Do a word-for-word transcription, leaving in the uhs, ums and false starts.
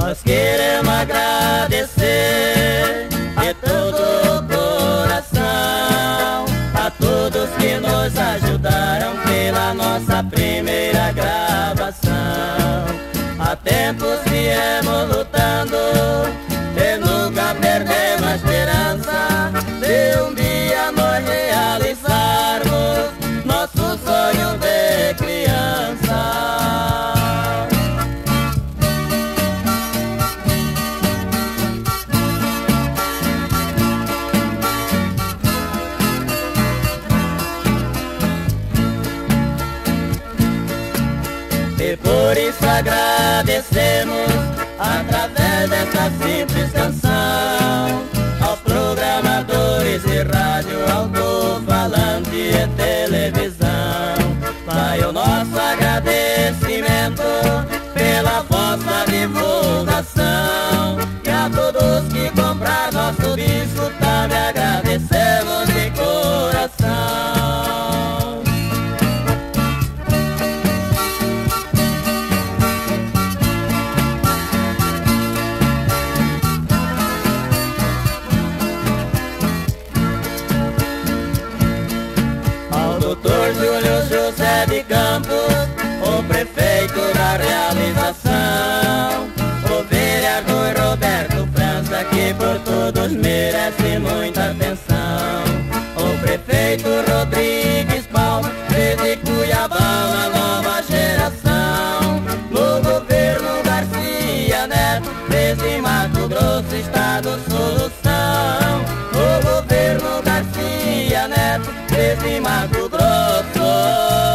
Nós queremos agradecer de todo o coração a todos que nos ajudaram pela nossa primeira gravação. Há tempos viemos lutando e nunca perdemos a esperança de um dia nós realizarmos nosso sonho de criança. E por isso agradecemos, através dessa simples canção, aos programadores de rádio, alto-falante e televisão. Vai o nosso agradecimento pela vossa divulgação. E a todos que comprar nosso disco também agradecemos de coração. doutor Júlio José de Campos, o prefeito da realização, o vereador Roberto França, que por todos merece muita atenção, o prefeito Rodrigues Paulo, de Cuiabá, uma nova geração, no governo Garcia Neto, desde Mato Grosso, Estado Solução, o governo Garcia Neto, desde Mato Grosso.